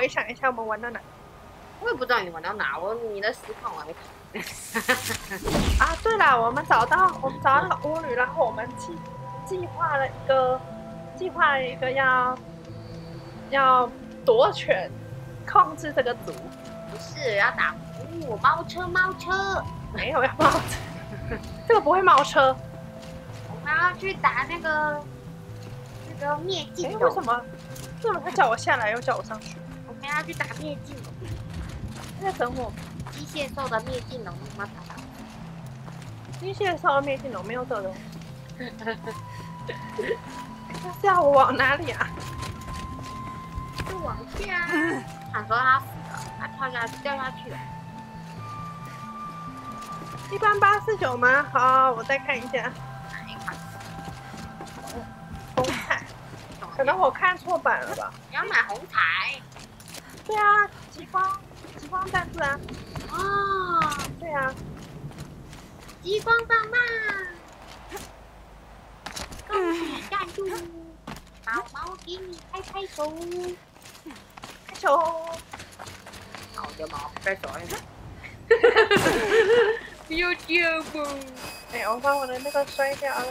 回想一下，我们玩到哪？ 我也不知道你玩到哪，你的实况我还没看。 啊，对了，我们找到那个巫女，然后我们计划了一个要夺权控制这个族。 不是要打猫车， 没有要冒车，这个不会冒车。 我们要去打那个灭尽龙。 为什么他叫我下来又叫我上去？ 我们要去打灭尽龙。 他在等我。 机械兽的灭尽龙你有没有打到？ 机械兽的灭尽龙没有这东西。他是要我往哪里啊？ 就往下。想说他死了，他掉下去了。 一般849吗？好，我再看一下。 哪一款？ 红彩，可能我看错版了吧？ 你要买红彩？ 对啊，极光战士啊。 哦， 对啊， 极光棒棒，恭喜赞助，毛毛给你拍手， 开球。 好的毛拍手。不要掉吧！ 哎，我把我的那个摔掉了。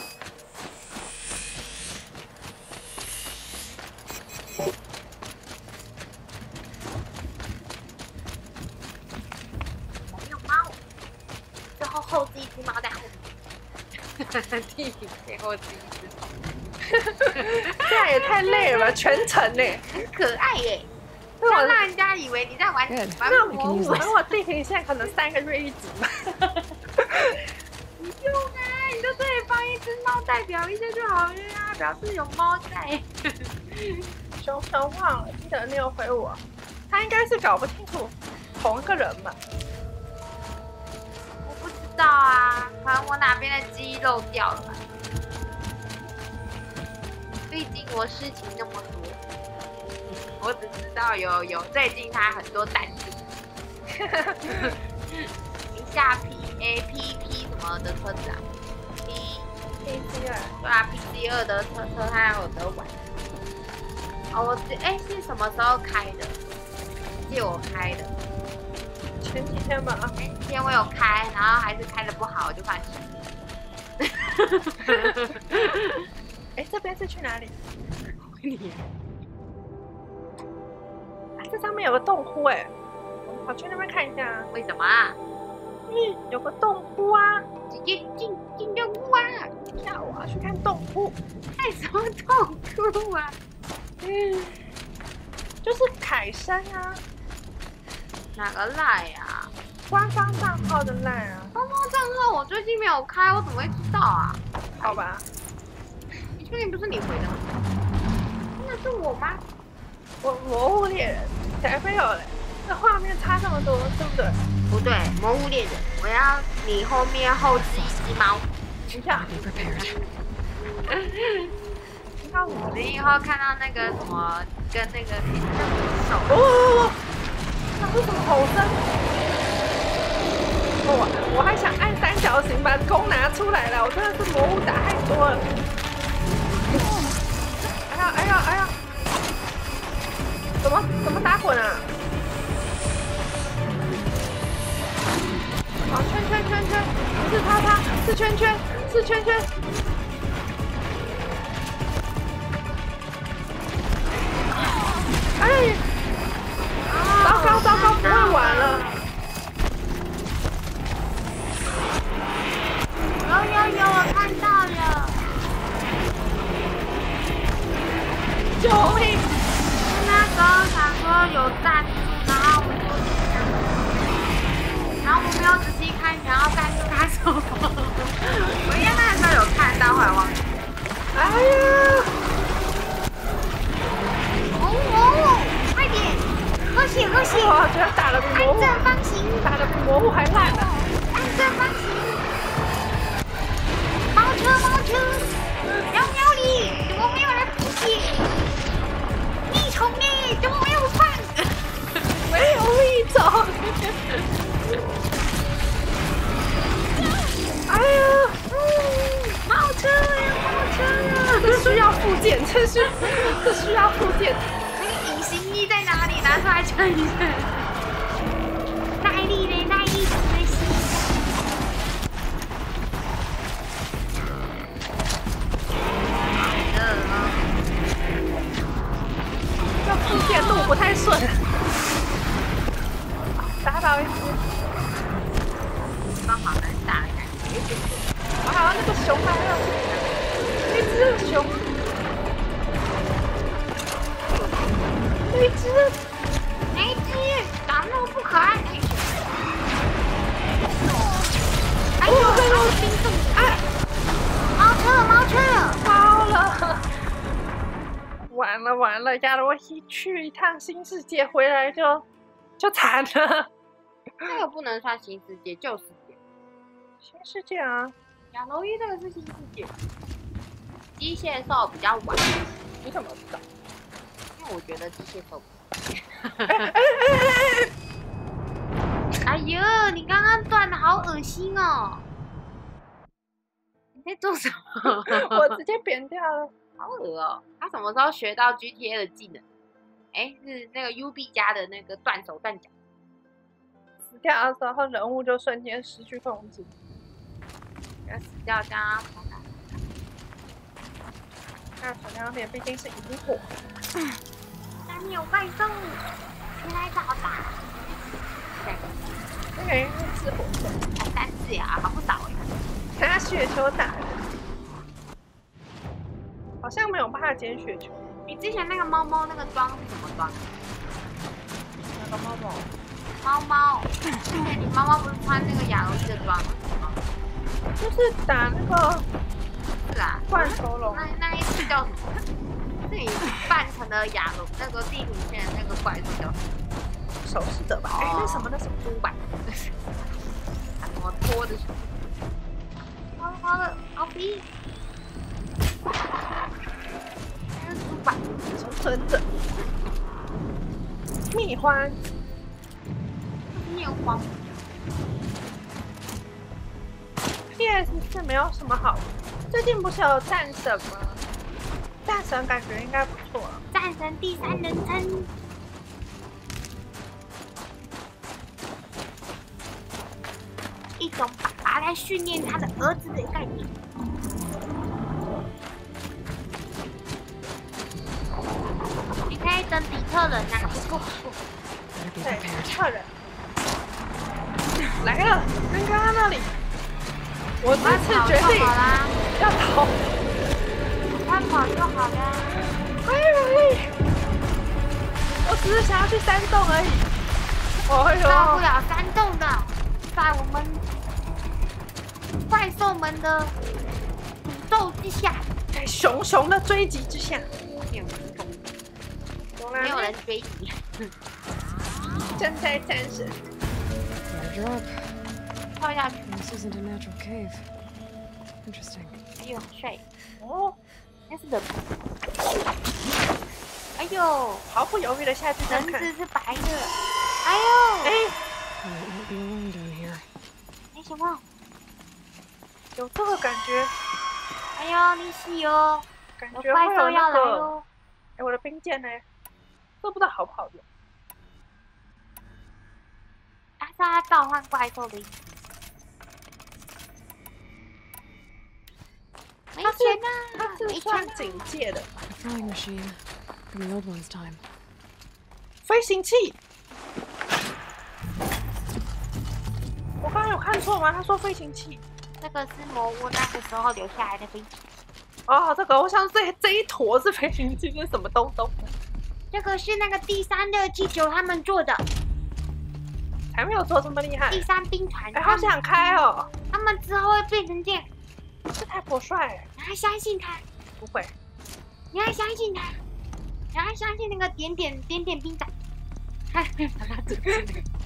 没有猫，最后后置一只猫在后面。第最后置一只猫， 这样也太累了吧，全程呢。 很可爱耶。 那我让人家以为你在玩魔物。 我地平线可能3个月一集吧。 不用啊，你在这里放一只猫代表一下就好了呀，表示有猫在。 熊忘了，记得你有回我，他应该是搞不清楚同一个人吧？ 我不知道啊，可能我哪边的肌肉掉了吧。毕竟我事情那么多。我只知道有最近他很多弹性，一下 PP 什么的车子啊 PC2， 对啊 PC2的车他有得玩。哦，是什么时候开的？借我开的。 前几天吧。 前几天我有开，然后还是开的不好，我就放弃。 这边是去哪里？ 你。 这上面有个洞窟我跑去那边看一下啊。 为什么啊？ 因为有个洞窟啊， 直接进任务啊！ 那我要去看洞窟。 看什么洞窟啊？ 就是凯山啊。 哪个赖啊？ 官方账号的赖啊。 官方账号我最近没有开，我怎么会知道啊？ 好吧。 你确定不是你回的吗？那是我吗？ 我魔物猎人才没有嘞，这画面差这么多，对不对？ 不对，魔物猎人，我要你后面后置一只猫。 等一下。 你以后看到那个什么跟那个手， 那是什么吼声？我还想按3角形把弓拿出来了，我真的是魔物打太多了。哎呀！怎么打滚啊？好，圈，不是他，是圈。哎，糟糕，不会玩了。 有，我看到了。 救命！ 那时候想说有赞助，然后我没有仔细看，想要赞助他什么？我应该那时候有看到，后来忘记。 哎呀！ 快点！喝血！ 我觉得打得比魔物按正方形， 打得比魔物还烂呢。 按正方形。猫车，喵你，怎么没有来补血？蜜虫耶，怎么没有放？ 没有蜜虫。哎呀， 猫车呀！ 这需要附件，这需要附件。 那个隐形烟翼在哪里？拿出来看一下。耐力嘞，耐力怎么行？ 这副线路不太顺，打倒一只， 刚好能打的感觉。 啊，那个熊来了，那只熊，那只长那么不可爱。 哎呦， 冰冻哎，猫车， 糟了！完了，亚罗伊去一趟新世界回来就惨了。 那个不能算新世界，旧世界。 新世界啊， 亚罗伊这个是新世界。机械兽比较晚， 你怎么知道？ 因为我觉得机械兽。哎呦，你刚刚断的好恶心哦！你在做什么？ 我直接扁掉了。 好恶哦！他什么时候学到 GTA 的技能？哎，是那个 UB 家的那个断手断脚。 死掉的时候，人物就瞬间失去控制。 要死掉这样。 那水亮点毕竟是萤火。 下面有怪兽，别来找他。对， 那个人是火兽， 才3次呀，好不少哎。 拿雪球打人。好像没有办法捡雪球。 你之前那个猫猫那个装是怎么装？ 那个猫猫。 之前你猫猫不是穿那个亚罗伊的装吗？ 就是打那个。 是啊。 罐头龙。 那一次叫什么？自己扮成了亚罗那个地平线的那个怪兽叫什么？ 手势的吧？哎，那什么猪吧？ 他怎么拖的？好了，好皮。那是猪吧？ 从村子。蜜獾。 面黄。 PS4没有什么好。最近不是有战神吗？战神感觉应该不错。 战神第3人称。一种爸爸来训练他的儿子的概念。你可以等比特人呐，不。 对，比特人来了，跟刚刚那里。我这次决定要逃， 快跑就好了。 我只是想要去山洞而已。哎呦， 到不了山洞的，在我们怪兽们的诅咒之下， 在熊熊的追击之下， 没有人追你。 正在战神。 跳下去。 This isn't a natural cave. Interesting. 哎呦，帅！ 哦， 那是人。哎呦， 毫不犹豫的下去看看。 人子是白的。哎呦， 哎 I won't be alone down here. 哎什么？ 有这个感觉。 哎呦，你洗哦， 感有觉会有怪兽要那个。 来喽。 哎，我的兵剑呢？都不知道好不好用。 他是他召唤怪兽的意思。没钱啊！ 它是算警戒的。 A throwing machine from the old one's time. 飞行器。我刚刚有看错吗？他说飞行器。 这个是魔屋那个时候留下来的飞机。 哦，这个我想这一坨是飞行器，这是什么东东？ 这个是那个第3热气球他们做的。 才没有做这么厉害。 第3兵团。 哎，好想开哦。 他们之后会变成这样。 这太颇帅了。 你要相信他。 不会。 你要相信他。你要相信那个点点兵长。他会把他整个。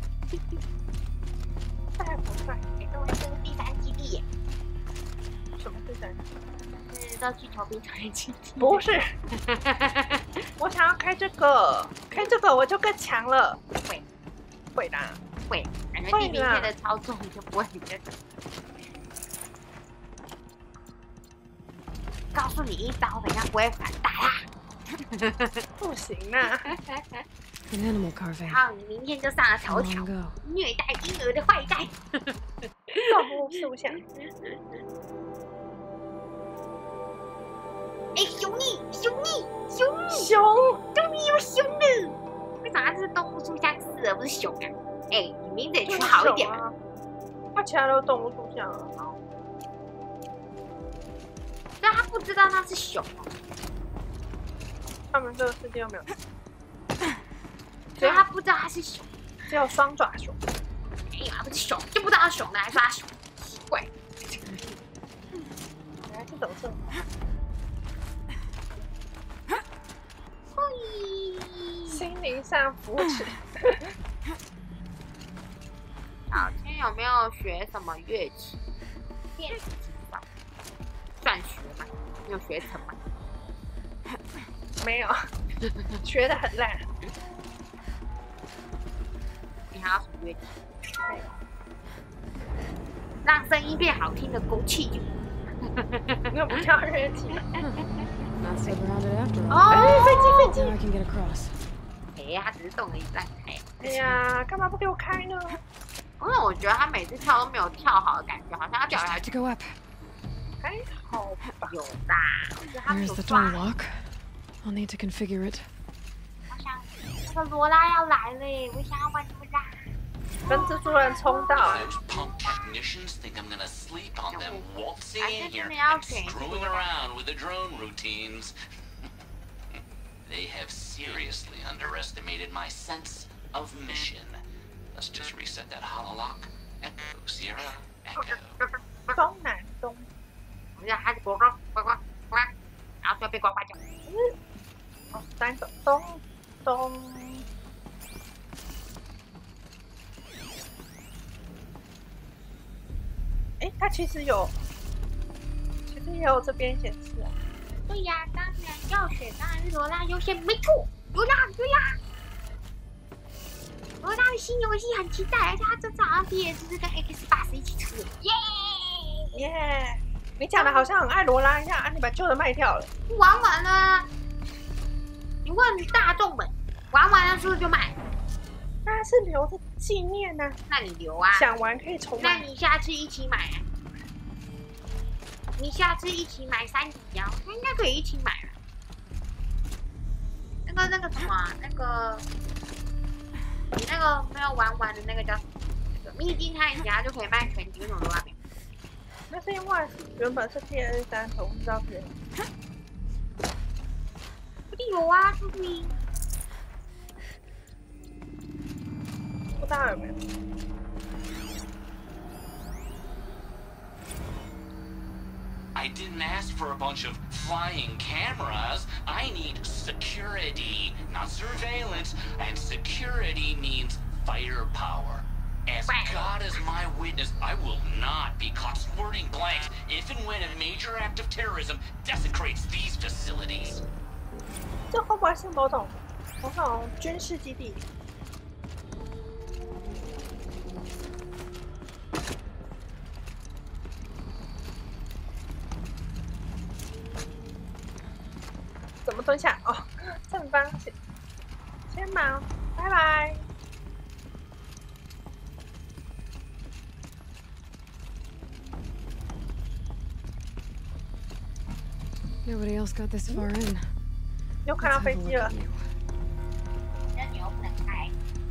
太颇帅。 哎，这是第3基地耶。 什么第3？ 是热气球兵团的基地。 不是。我想要开这个，开这个我就更强了。会啦， 会，感觉地平线的操纵就不会比较强。告诉你一招，人家不会反打啦。 不行啊！ An animal carving. 然后你明天就上了 How 头条 long，ago? 虐待婴儿的坏蛋。 动物塑像， 哎，熊逆，熊逆，熊逆， 熊， 终于有熊了！为啥它是动物塑像4而不是熊啊？哎，你名字也取好一点嘛。 啊！它其他都是动物塑像啊。 但他不知道那是熊哦， 他们这个世界又没有， 所以他不知道它是熊。 只有双爪熊。 哎呀，不是熊，就不知道是熊的，还说它熊，奇怪。 原来是走这。 嘿， 心灵上扶持。 好，今天有没有学什么乐器？电子琴吧，算学吗？你有学成吗？ 没有，学的很烂。 你还要什么乐器？让声音变好听的枸杞酒。 那不叫乐器。 Not so grounded after all. 哦， 飞机 Now I can get across. 哎，他只是动了一半。 哎呀，干嘛不给我开呢？ 因为我觉得他每次跳都没有跳好的感觉，好像要掉 Just 下 have 去。 to go up. 还好吧。 有啦，我觉得他们 Where's 有 the 抓 door。lock? I'll need to configure it. 我想那个罗拉要来了，我想要玩罗拉。 跟蜘蛛人冲到， Those punk technicians think I'm gonna sleep on them waltzing in here and screwing around with the drone routines. They have seriously underestimated my sense of mission. Let's just reset that hololock. Echo, Sierra, echo. 东南东。 我们家孩子呱呱呱呱呱，然后就要被呱呱叫。 哦，3个东东。哎，它其实也有这边显示啊。 对呀，当然要选，当然是罗拉优先，没错，罗拉。罗拉的新游戏很期待，而且它这次好像 PS 是跟 X80一起出的，耶！ 耶！你讲的好像很爱罗拉一样，啊，你把旧的卖掉了。 玩完了，你问大众们，玩完了是不是就买？ 那是留着纪念呢、 那你留啊， 想玩可以重那买。 你下次一起买啊。你下次一起买3底啊，那应该可以一起买了。那个什么、啊，你那个没有玩完的那个叫什么？那个秘境探险家就可以卖全集，为什么都还没有？ 那是因为原本是 PS3，我不知道是。 不定有啊，是不是？ 不知道有没有。 I didn't ask for a bunch of flying cameras. I need security, not surveillance. And security means firepower. As God is my witness, I will not be caught squirting blanks if and when a major act of terrorism desecrates these facilities. 这会不会是某种军事基地？怎么蹲下？哦，正方形。先忙，拜拜。 Nobody else got this far in. 又看到 Let's 飞 have a 机 look 了 at。you. 那你又不能开。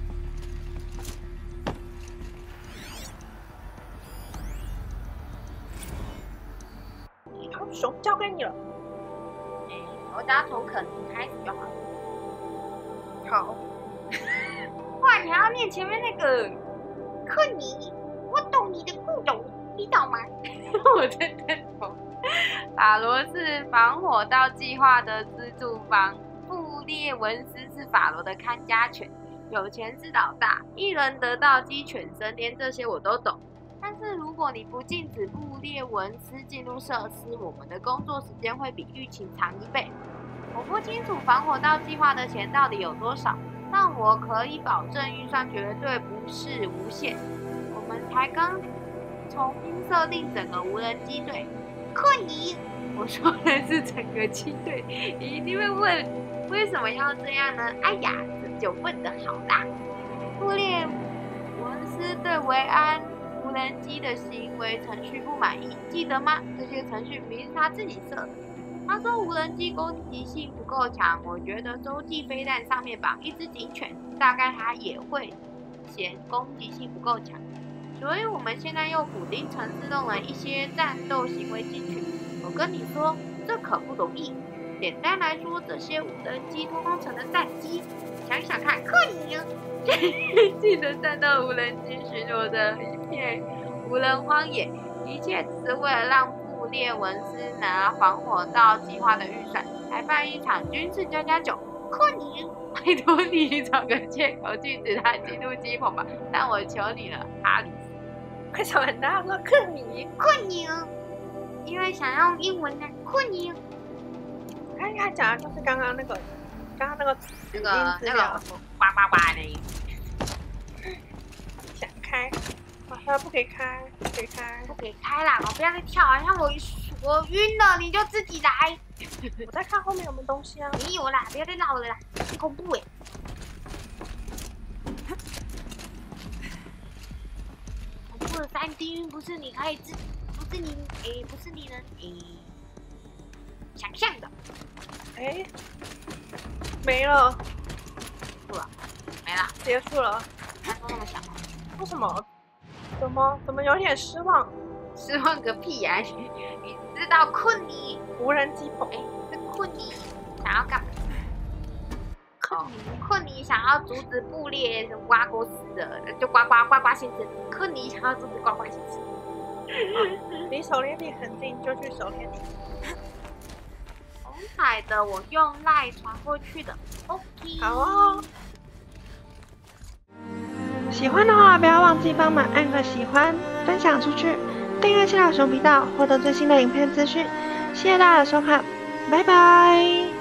好，熊交给你了。 我只要从肯尼开始就好了。 好， 哇，你还要念前面那个肯尼，我懂你的不懂，你懂吗？我真的懂。法罗是防火道计划的资助方，布列文斯是法罗的看家犬，有钱是老大，一人得道鸡犬升天，这些我都懂。但是如果你不禁止布列文斯进入设施，我们的工作时间会比预期长1倍。我不清楚防火道计划的钱到底有多少，但我可以保证预算绝对不是无限。我们才刚重新设定整个无人机队。克尼， 我说的是整个机队。你一定会问，为什么要这样呢？哎呀，这就问得好啦。布列文斯对维安无人机的行为程序不满意，记得吗？这些程序明明是他自己设的。他说无人机攻击性不够强，我觉得洲际飞弹上面绑一只警犬，大概他也会嫌攻击性不够强。所以我们现在又补丁城市弄了一些战斗行为进去。我跟你说，这可不容易。简单来说，这些无人机通通成了战机。想想看，克尼记得战斗无人机巡逻的一片无人荒野，一切只是为了让布列文斯拿防火道计划的预算，还办一场军事++9。克尼，拜托你找个借口禁止他进入机棚吧，但我求你了，哈里斯。 快小很大说克尼， 因为想用英文呢，克尼。 他讲的就是刚刚那个呱呱呱的。 想开，他不可以开，不可以开， 不可以开啦！我不要再跳，好像我晕了，你就自己来。 我在看后面有没有东西啊？ 没有啦，不要再闹了啦，很恐怖哎。恐怖的3D不是你可以不是你能想象的。 没了， 没了， 结束了。 他说那么小， 为什么？怎么有点失望？ 失望个屁呀！你知道困你无人机棚， 是困你想要干嘛？困你想要阻止布列挖沟死的，就呱先生。困你想要阻止呱先生。 离狩猎地很近，就去狩猎地。 红海的我用赖传过去的 ，OK。 好哦。喜欢的话，不要忘记帮忙按个喜欢，分享出去，订阅谢老熊频道，获得最新的影片资讯。谢谢大家的收看，拜拜。